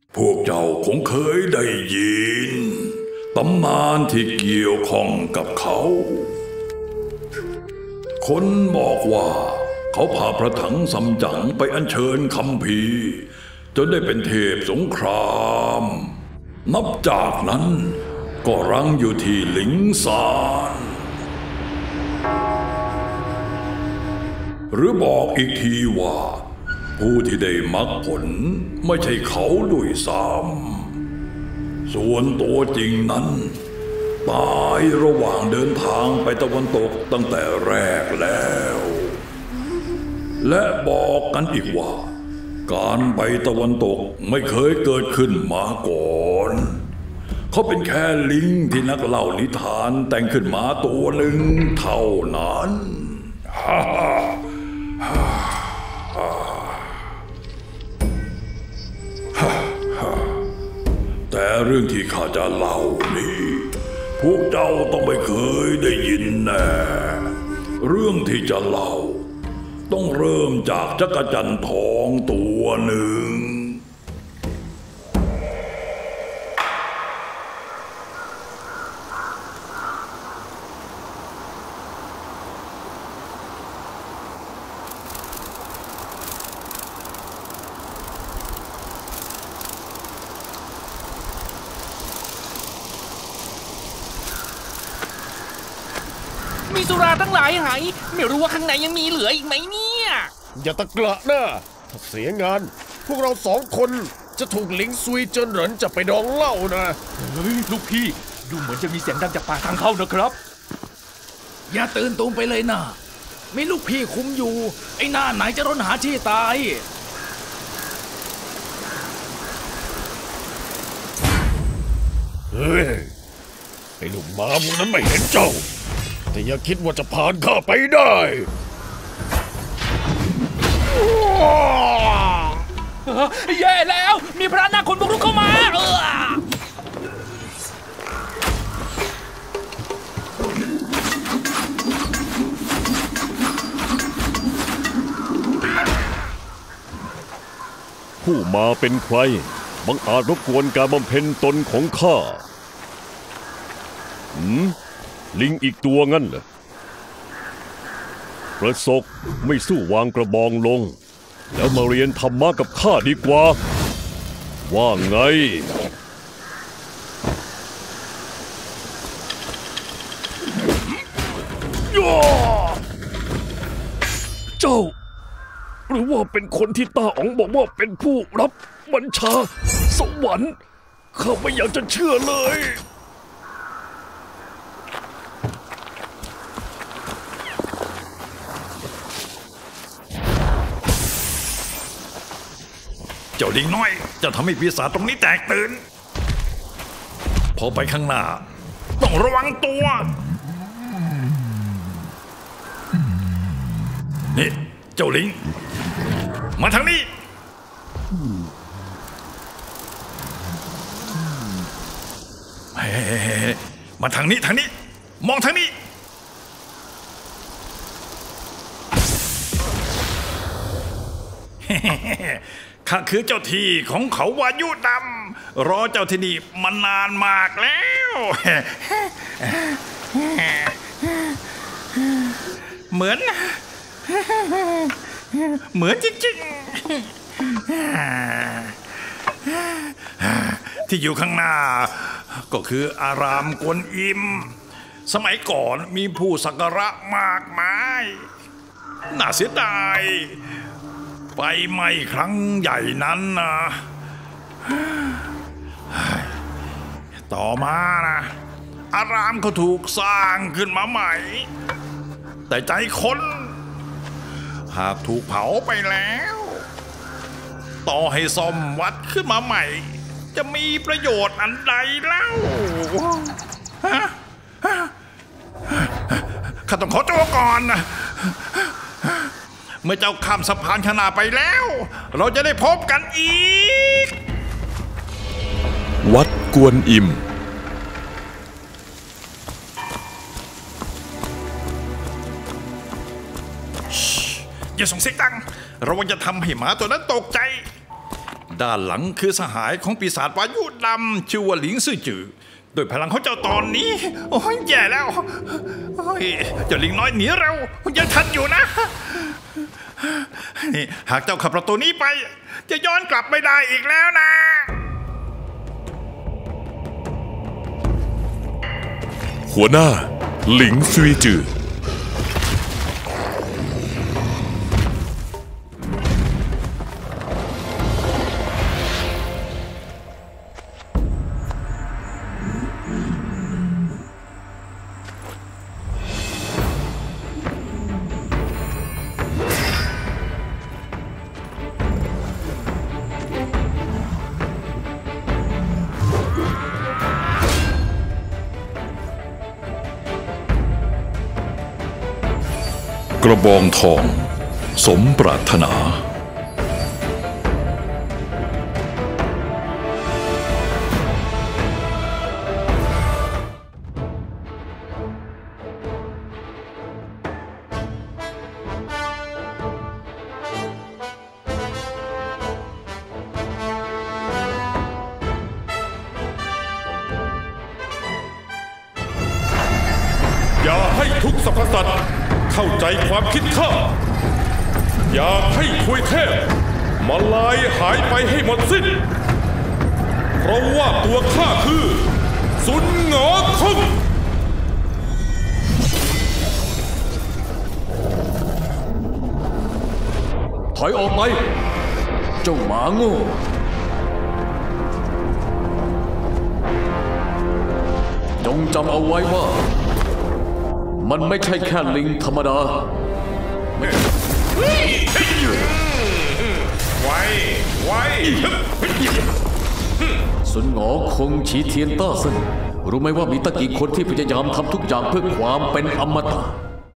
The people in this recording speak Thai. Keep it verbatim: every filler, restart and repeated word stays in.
พวกเจ้าคงเคยได้ยินตำนานที่เกี่ยวข้องกับเขาคนบอกว่าเขาพาพระถังซัมจั๋งไปอัญเชิญคัมภีร์จนได้เป็นเทพสงครามนับจากนั้นก็รั้งอยู่ที่หลิงซานหรือบอกอีกทีว่าผู้ที่ได้มรรคผลไม่ใช่เขาด้วยซ้ำส่วนตัวจริงนั้นตายระหว่างเดินทางไปตะวันตกตั้งแต่แรกแล้วและบอกกันอีกว่าการไปตะวันตกไม่เคยเกิดขึ้นมาก่อนเขาเป็นแค่ลิงที่นักเล่านิทานแต่งขึ้นมาตัวหนึ่งเท่านั้นฮ่าฮ่าฮ่าแต่เรื่องที่ข้าจะเล่านี้พวกเจ้าต้องไม่เคยได้ยินแน่เรื่องที่จะเล่าต้องเริ่มจากจักจั่นทองตัวหนึ่งมีสุราตั้งหลายหายไม่รู้ว่าข้างในยังมีเหลืออีกไหมเนี่ยอย่าตะกละนะถ้าเสียงานพวกเราสองคนจะถูกหลิงซุยเจิ้นเหรินจับไปดองเหล้านะเฮ้ยลูกพี่ดูเหมือนจะมีเสียงดังจากปากทางเข้านะครับอย่าตื่นตูมไปเลยนะมีลูกพี่คุมอยู่ไอ้หน้าไหนจะร้นหาที่ตายเฮ้ยไอ้ลูกหมาพวกนั้นไม่เห็นเจ้าแต่อย่าคิดว่าจะผ่านข้าไปได้แย่แล้วมีพระนาคคนบุกรุกเข้ามาเออผู้มาเป็นใครบังอาจรบกวนการบำเพ็ญตนของข้าหืมลิงอีกตัวงั้นเหรอประสบไม่สู้วางกระบองลงแล้วมาเรียนธรรมะกับข้าดีกว่าว่าไงเจ้าหรือว่าเป็นคนที่ตาอ๋องบอกว่าเป็นผู้รับบัญชาสวรรค์ข้าไม่อยากจะเชื่อเลยเจ้าลิงน้อยจะทำให้ปีศาจตรงนี้แตกตื่นพอไปข้างหน้าต้องระวังตัวนี่เจ้าลิงมาทางนี้เฮ้มาทางนี้ทางนี้มองทางนี้ข้าคือเจ้าที่ของเขาวายุดำรอเจ้าที่นี่มานานมากแล้วเหมือนเหมือนจริงๆที่อยู่ข้างหน้าก็คืออารามกวนอิมสมัยก่อนมีผู้สักการะมากมายน่าเสียดายไฟไหม้ครั้งใหญ่นั้นนะต่อมานะอารามเขาถูกสร้างขึ้นมาใหม่แต่ใจคนหากถูกเผาไปแล้วต่อให้ซ่อมวัดขึ้นมาใหม่จะมีประโยชน์อันใดเล่าข้าต้องขอตัวก่อนนะเมื่อเจ้าข้ามสะพานขนาไปแล้วเราจะได้พบกันอีกวัดกวนอิมอย่าส่งเสียงดังระวังจะทำให้หมาตัวนั้นตกใจด้านหลังคือสหายของปีศาจวายุดำชื่อว่าหลิงซื่อจือโดยพลังของเจ้าตอนนี้โอ้ยแย่แล้วโอ้ยเจ้าลิงน้อยหนีเร็วยังทันอยู่นะนี่หากเจ้าขับประตูนี้ไปจะย้อนกลับไม่ได้อีกแล้วนะหัวหน้าหลิงซุยจือระบองทองสมปรารถนาอย่าให้ทุกสรรพสัตว์เข้าใจความคิดข้าอย่าให้ทวยเทพมาลายหายไปให้หมดสิ้นเพราะว่าตัวข้าคือสุนหงอคงถอยออกไปเจ้าหมาโง่จงจำเอาไว้ว่ามันไม่ใช่แค่ลิงธรรมดาไว้ไว้สุนหงอคงฉีเทียนต้าเซินรู้ไหมว่ามีตั้งกี่คนที่พยายามทำทุกอย่างเพื่อความเป็นอมตะ